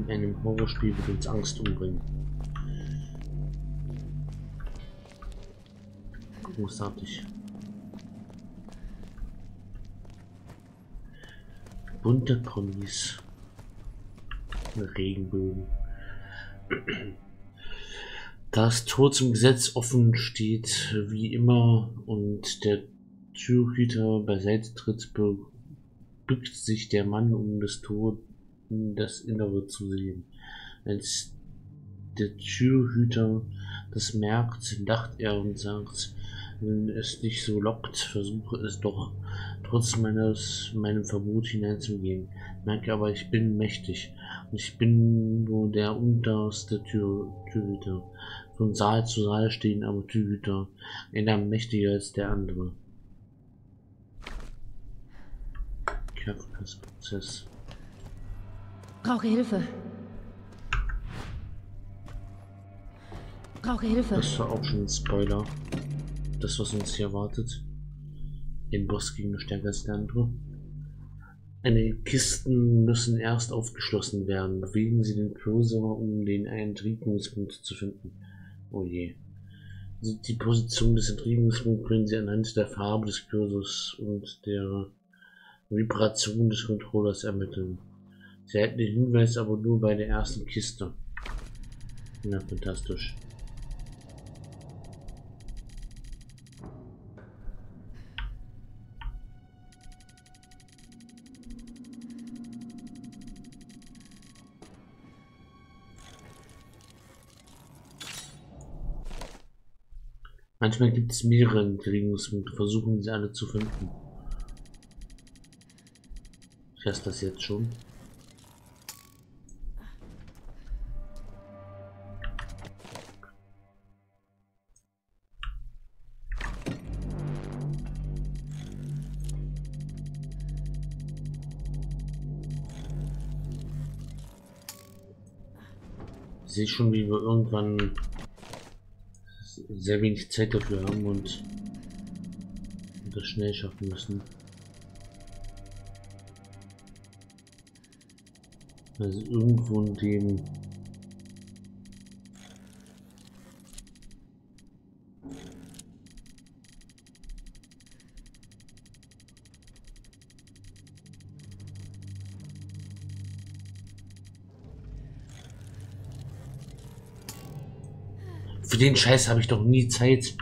in einem Horrorspiel wird uns Angst umbringen. Großartig. Bunte Ponys. Regenbögen. Da das Tor zum Gesetz offen steht, wie immer, und der Türhüter beiseite tritt, bückt sich der Mann, um das Tor in das Innere zu sehen. Als der Türhüter das merkt, lacht er und sagt, wenn es dich so lockt, versuche es doch, trotz meinem Verbot hineinzugehen. Merke aber, ich bin mächtig und ich bin nur der unterste Türhüter. Von Saal zu Saal stehen aber Türhüter, einer mächtiger als der andere. Kafkas Prozess. Brauche Hilfe. Brauche Hilfe. Das war auch schon ein Spoiler. Das, was uns hier erwartet. Den Boss gegen stärker als der andere. Eine Kisten müssen erst aufgeschlossen werden. Bewegen Sie den Cursor, um den Entriegelungspunkt zu finden. Oh je. Die Position des Entriegelungspunkts können Sie anhand der Farbe des Cursors und der Vibration des Controllers ermitteln. Sie erhalten den Hinweis aber nur bei der ersten Kiste. Na, fantastisch. Manchmal gibt es mehrere Entriegelungspunkte. Versuchen Sie alle zu finden. Ich weiß das jetzt schon. Ich sehe schon, wie wir irgendwann sehr wenig Zeit dafür haben und das schnell schaffen müssen. Also irgendwo in dem für den Scheiß habe ich doch nie Zeit.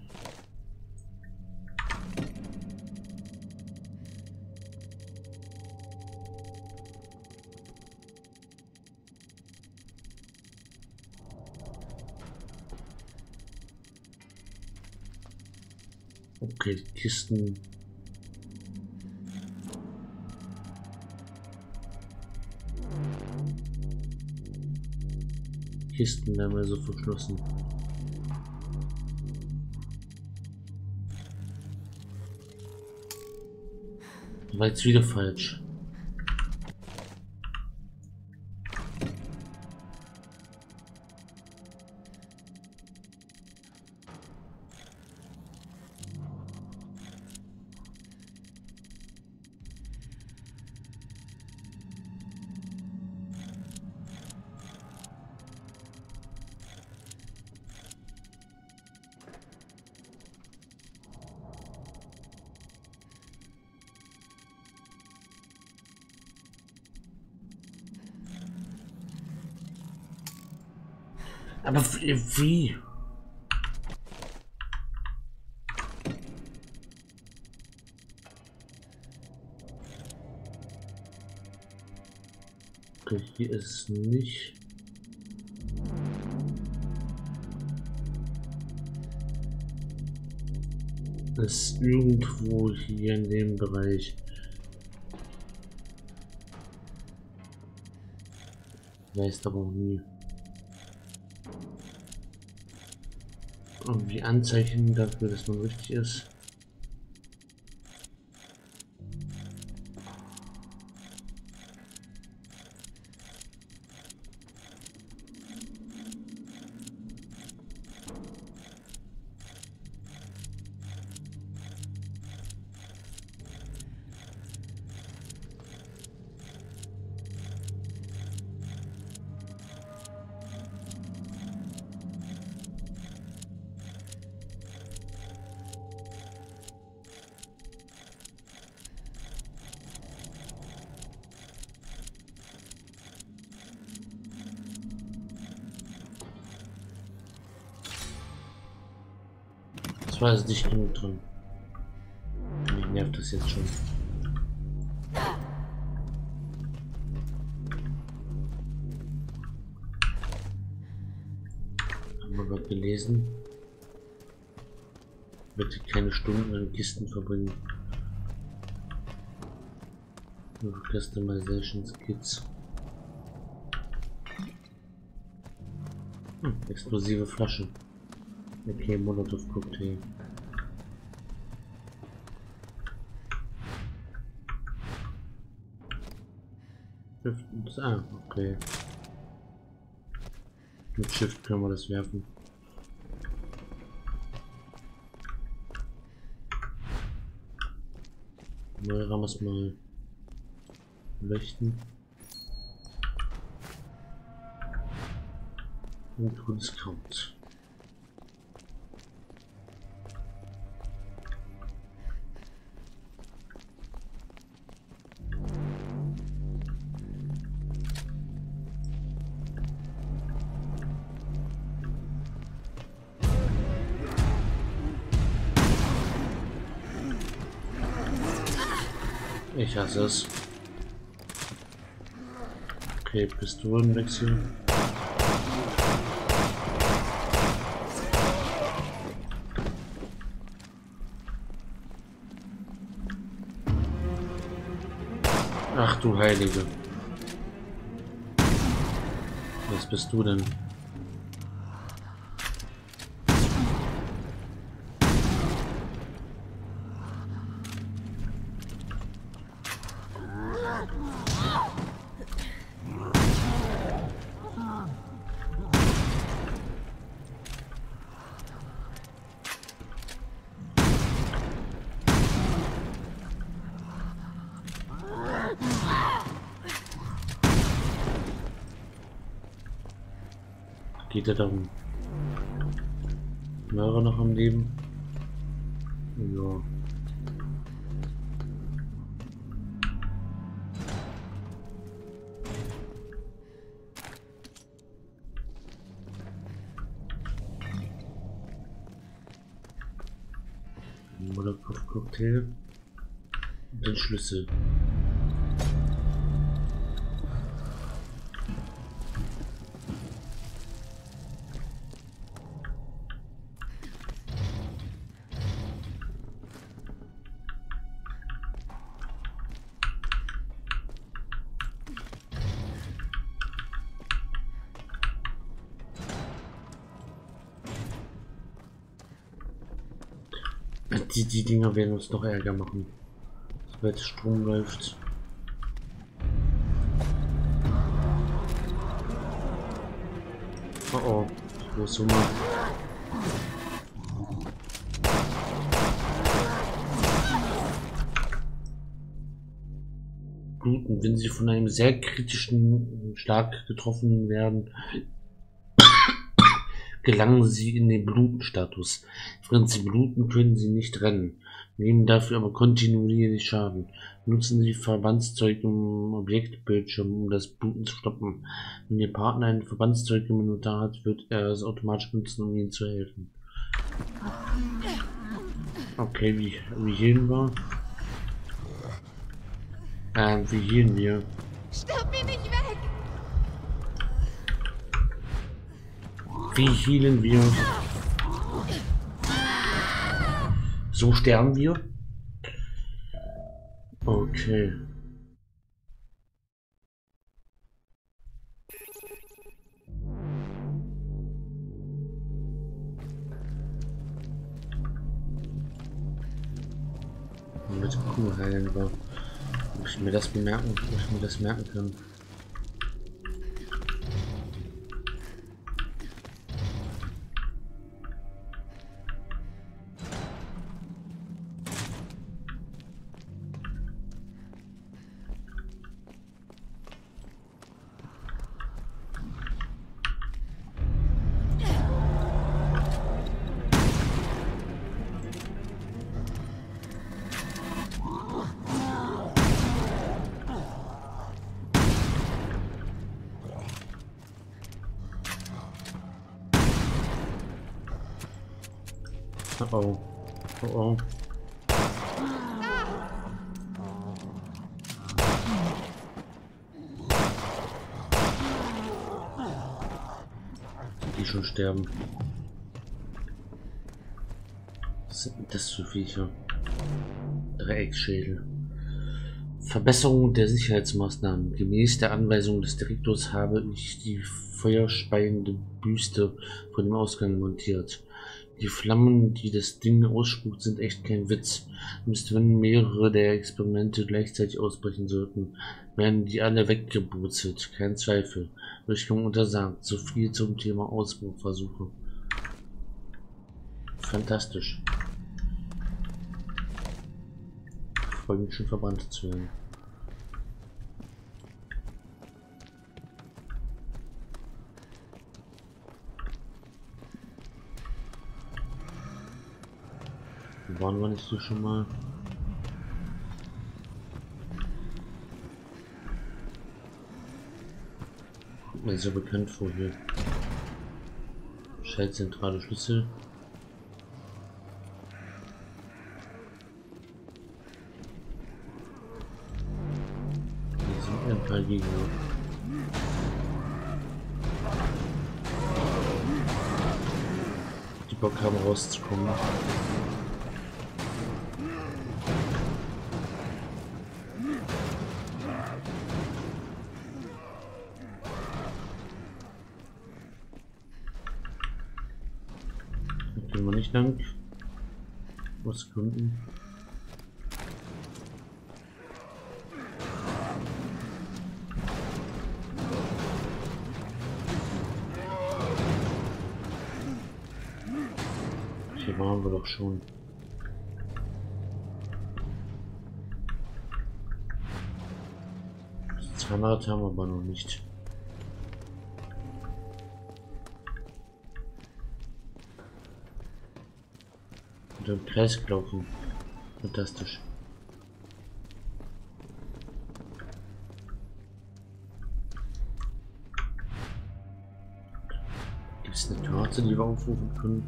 Okay, Kisten. Kisten werden wir so verschlossen. War jetzt wieder falsch. Aber wie? Okay, hier ist es nicht. Es ist irgendwo hier in dem Bereich. Weiß aber auch nie. Irgendwie Anzeichen dafür, dass man richtig ist. war es nicht genug drin. Mich nervt das jetzt schon. Haben wir gerade gelesen. Bitte keine Stunden in Kisten verbringen. Nur Customization Kits. Explosive Flaschen. Okay, Molotov Cocktail. Okay. Mit Shift können wir das werfen. Mal haben wir es mal leuchten. Und Kunstkraut. Ich hasse es. Okay, Pistolenwechsel. Ach du Heilige. Was bist du denn? Geht er darum? War er noch am Leben? Ja. Molotov Cocktail. Den Schlüssel. Die Dinger werden uns noch Ärger machen, sobald Strom läuft. Oh oh, große Summe. Bluten, wenn sie von einem sehr kritischen Schlag getroffen werden, gelangen sie in den Blutenstatus. Wenn sie bluten, können sie nicht rennen, nehmen dafür aber kontinuierlich Schaden. Nutzen sie Verbandszeug im Objektbildschirm, um das Bluten zu stoppen. Wenn Ihr Partner ein Verbandszeug im Inventar hat, wird er es automatisch nutzen, um ihnen zu helfen. Okay, wie healen wir? Wie healen wir? Stirb mir nicht weg! Wie healen wir? So sterben wir? Okay. Mit Kuh heilen wir. Ob ich mir das bemerken, ob ich mir das merken kann. Oh. Oh oh. Die schon sterben. Was sind denn das für Viecher? Dreiecksschädel. Verbesserung der Sicherheitsmaßnahmen. Gemäß der Anweisung des Direktors habe ich die feuerspeiende Büste vor dem Ausgang montiert. Die Flammen, die das Ding ausspuckt, sind echt kein Witz. Selbst wenn mehrere der Experimente gleichzeitig ausbrechen sollten, werden die alle weggeburzelt. Kein Zweifel. Durchgang untersagt. So viel zum Thema Ausbruchversuche. Fantastisch. Ich freue mich schon, verbrannt zu werden. Waren wir nicht so schon mal? Kommt mir so bekannt vor hier. Schaltzentrale Schlüssel. Hier sind ein paar Gegner. Die Bock haben rauszukommen. Gehen wir nicht lang. Aus Gründen. Hier waren wir doch schon. Das Zahnrad haben wir aber noch nicht. Und im Kreis gelaufen. Fantastisch. Gibt es eine Karte, die wir aufrufen können?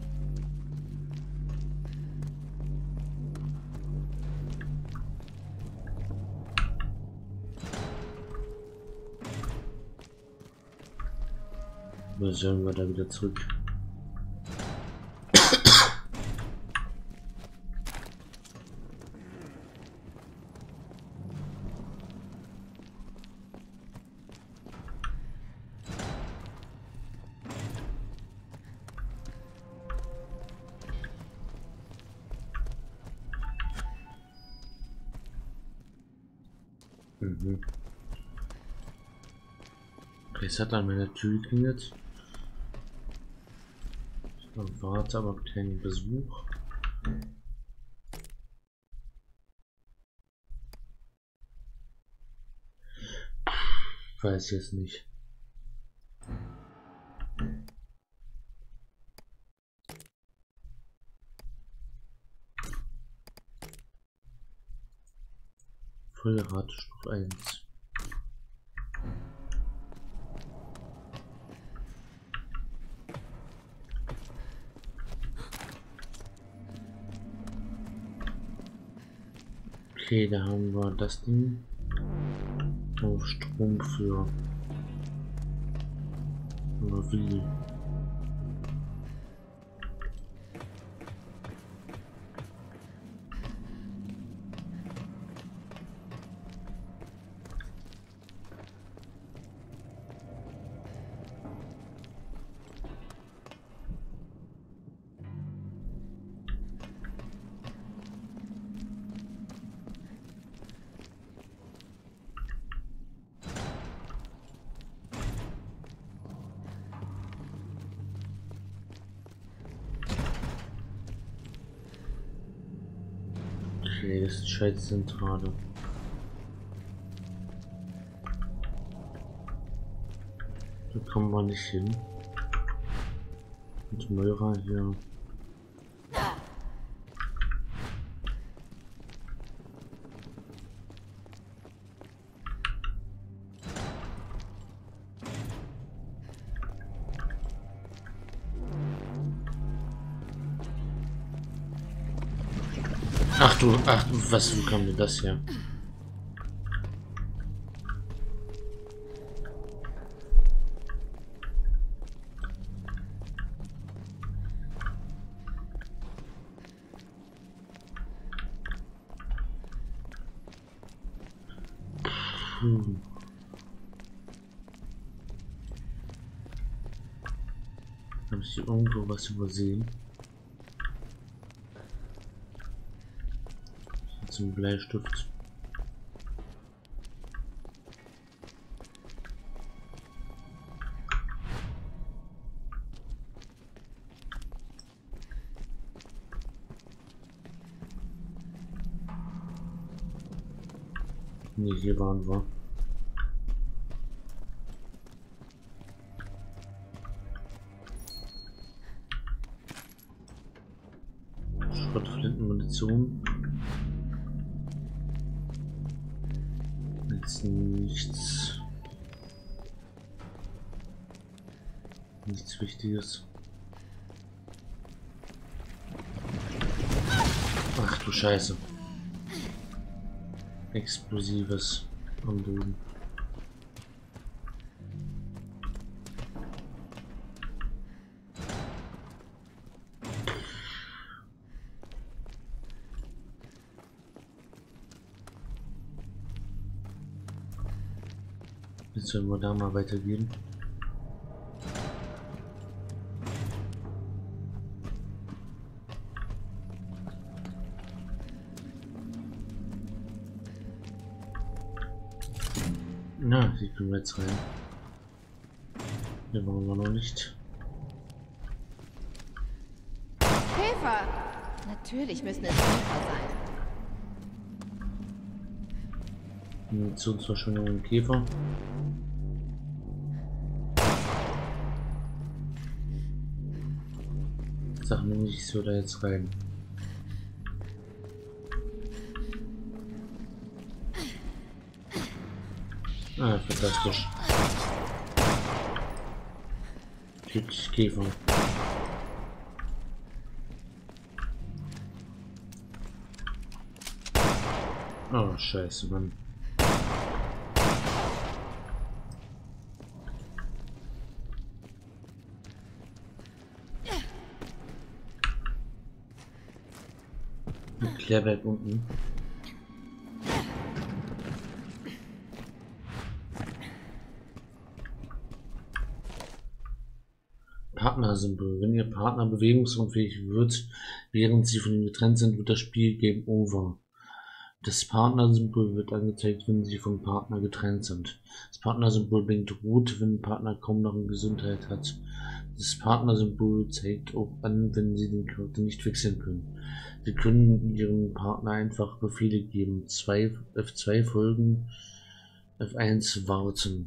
Oder sollen wir da wieder zurück? Mhm. Okay, es hat an meiner Tür geklingelt. Ich erwarte aber keinen Besuch. Weiß jetzt nicht. Feuerrate Stufe 1. Okay, da haben wir das Ding auf Strom für oder wie. Okay, das ist Schaltzentrale. Da kommen wir nicht hin. Und Moira hier. Ach du, was, wo kam denn das her? Habe ich hier irgendwo was übersehen? Zum Bleistift. Ne, hier waren wir. Schrotflintenmunition. Jetzt nichts. Nichts Wichtiges. Ach du Scheiße. Explosives am Boden. Jetzt werden wir da mal weitergehen. Na, hier können wir jetzt rein. Hier waren wir noch nicht. Käfer! Natürlich müssen es Käfer sein. Munitionsverschwendung im Käfer. Sag mir nicht, ich soll da jetzt rein. Ah, fantastisch. Typisch Käfer. Oh, scheiße, Mann. Ein Klärwerk unten. Partnersymbol. Wenn Ihr Partner bewegungsunfähig wird, während Sie von ihm getrennt sind, wird das Spiel Game Over. Das Partnersymbol wird angezeigt, wenn Sie vom Partner getrennt sind. Das Partnersymbol blinkt rot, wenn der Partner kaum noch Gesundheit hat. Das Partnersymbol zeigt auch an, wenn Sie den Charakter nicht wechseln können. Sie können Ihrem Partner einfach Befehle geben. F2 folgen, F1 warten.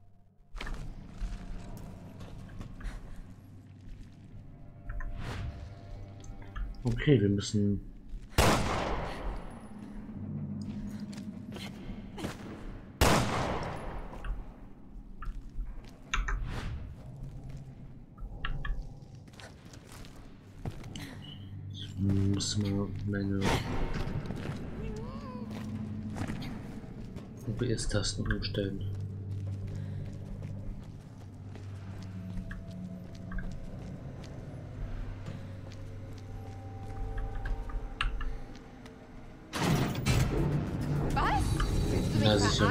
Okay, wir müssen... Ich muss mal meine OBS-Tasten umstellen. Ja, sicher.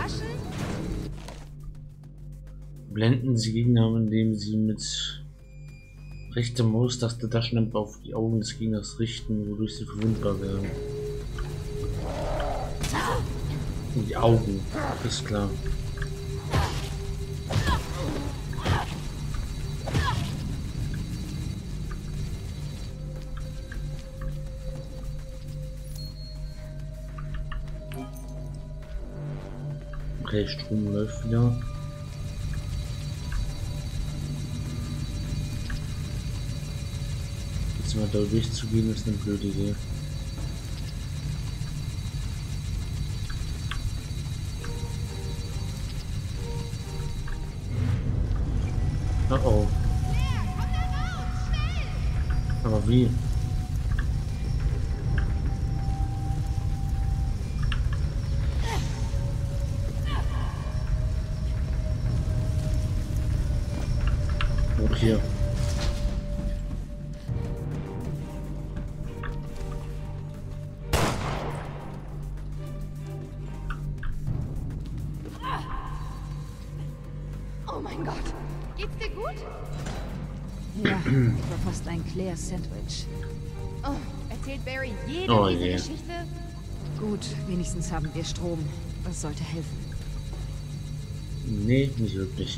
Blenden Sie Gegner, indem Sie mit rechter Maustaste Taschenlampe auf die Augen des Gegners richten, wodurch sie verwundbar werden. Die Augen, ist klar. Okay, Strom läuft wieder. Jetzt mal da durchzugehen, ist eine blöde Idee. Oh oh. Aber wie? hier. Oh mein Gott. Geht's dir gut? Ja, das war fast ein Claire-Sandwich. Oh, erzählt Barry jede Oh diese je. Geschichte? Gut, wenigstens haben wir Strom. Das sollte helfen. Nee, nicht wirklich.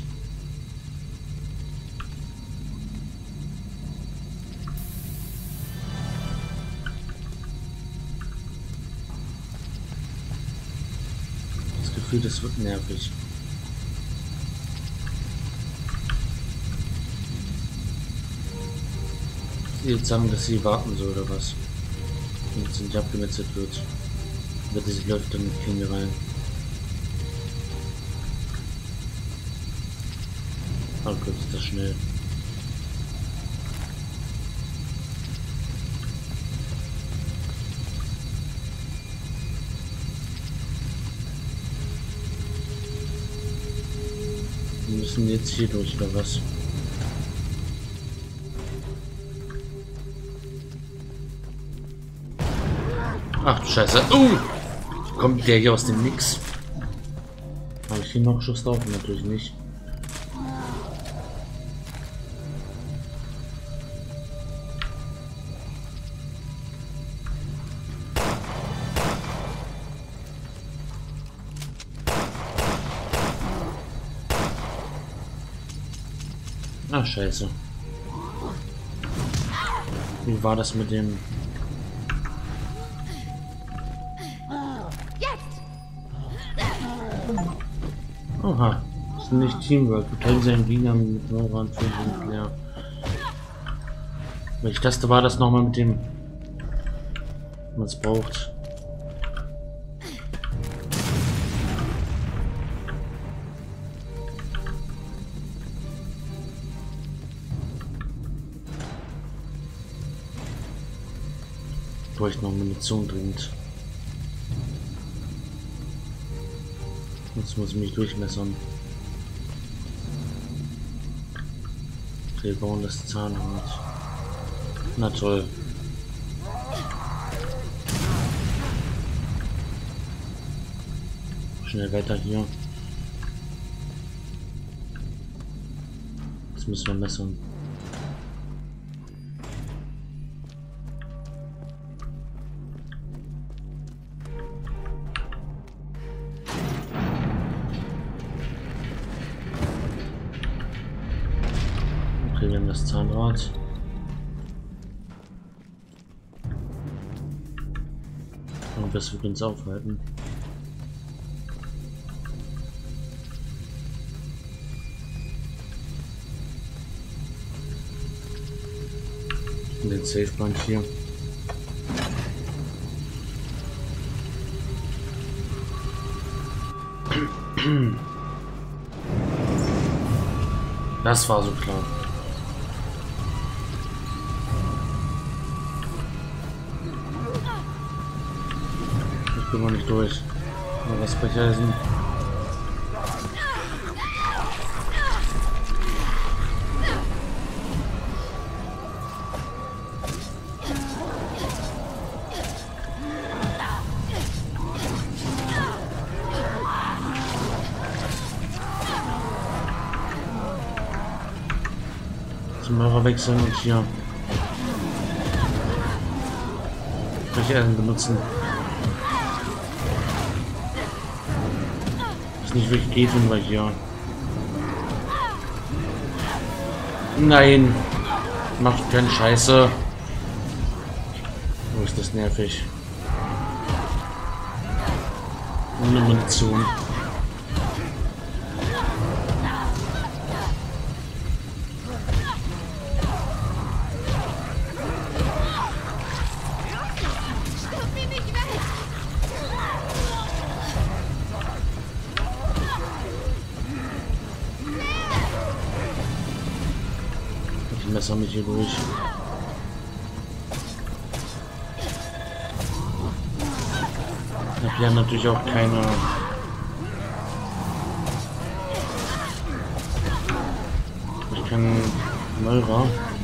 Das Gefühl, das wird nervig. Sie jetzt sagen, dass sie warten soll oder was? Und jetzt nicht abgemetzelt wird. Wenn sie läuft, dann kriegen wir rein. Oh Gott, ist das schnell. Wir müssen jetzt hier durch, oder was? Ach du Scheiße. Kommt der hier aus dem Nix? Habe ich hier noch Schuss drauf? Natürlich nicht. Ach Scheiße. Wie war das mit dem... Oha, das ist nicht Teamwork. Beteiligt seinen Gegner mit Nora und Claire. Welch das war das nochmal mit dem, man es braucht. Bräuchte noch Munition dringend. Jetzt muss ich mich durchmessern. Wir bauen das Zahnrad. Na toll. Schnell weiter hier. Jetzt müssen wir messern. Okay, wir haben das Zahnrad. Und das wird uns aufhalten. Und den Safe Point hier. Das war so klar. Ich bin noch nicht durch. Aber was Brecheisen. Zum Hörer wechseln und hier Brecheisen benutzen. Was nicht wirklich geht, wenn wir hier. Nein! Macht keine Scheiße. Oh, ist das nervig. Ohne Munition. Ich messer mich hier durch. Ich habe ja natürlich auch keine. Ich kann Moira.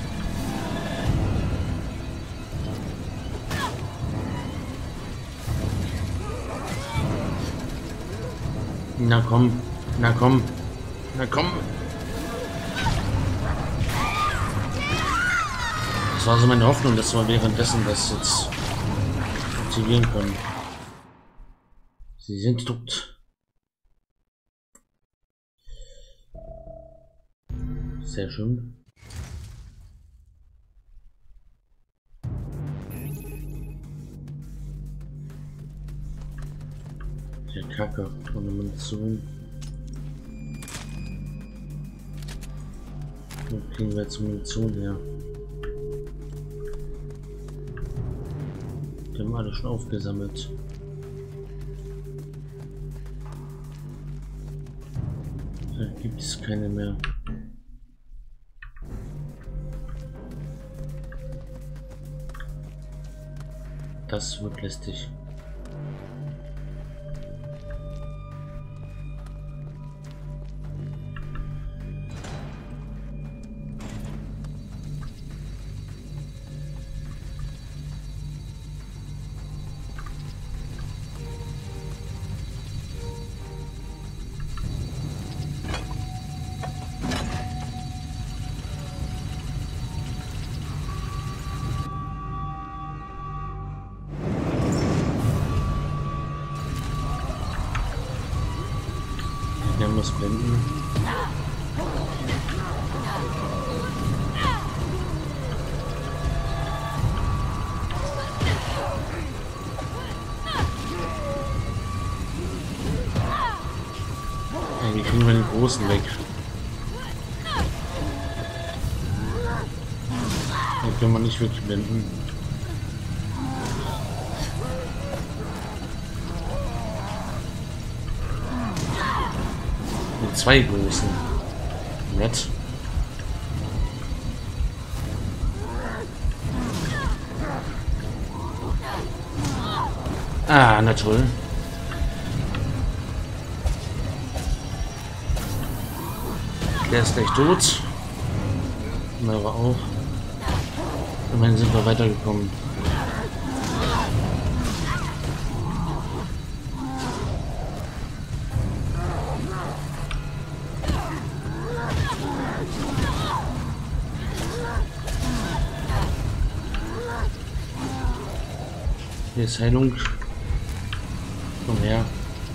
Na komm, na komm, na komm. Das war so meine Hoffnung, dass wir währenddessen das jetzt aktivieren können. Sie sind tot. Sehr schön. Der Kacke ohne Munition. Wo kriegen wir jetzt Munition her? Die haben alle schon aufgesammelt. Da gibt es keine mehr. Das wird lästig. Wir haben das Blenden. Ja, wie kriegen wir den Großen weg? Den können wir nicht wirklich blenden. Zwei Großen. Nett. Ah, na toll. Der ist gleich tot. Mara auch. Immerhin sind wir weitergekommen. Hier ist Heilung. Komm her.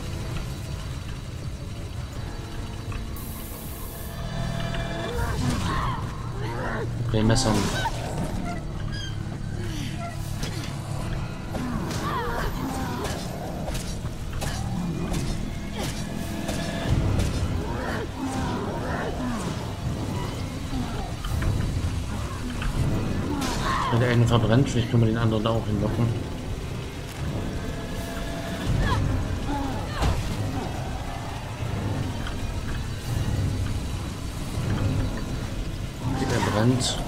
Okay, Messer. Wenn der eine verbrennt, vielleicht können wir den anderen da auch hinlocken. Der brennt.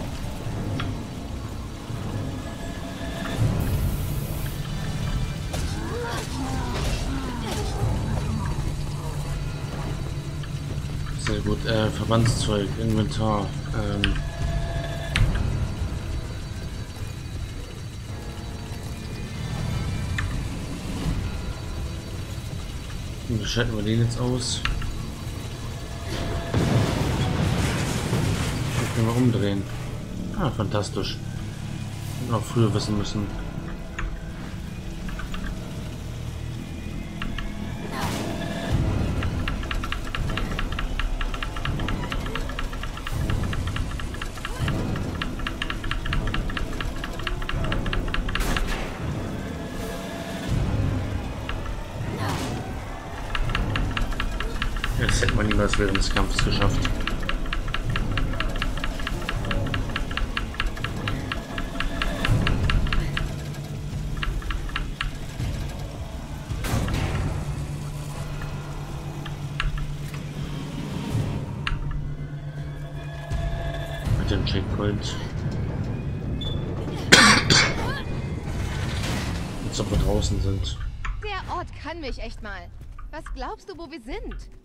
Sehr gut, Verbandszeug, Inventar. Wie schalten wir den jetzt aus? Den können wir umdrehen. Ah, fantastisch. Hätten wir auch früher wissen müssen. Das hätte man niemals während des Kampfes geschafft. Mit dem Checkpoint. Als ob wir draußen sind. Der Ort kann mich echt mal. Was glaubst du, wo wir sind?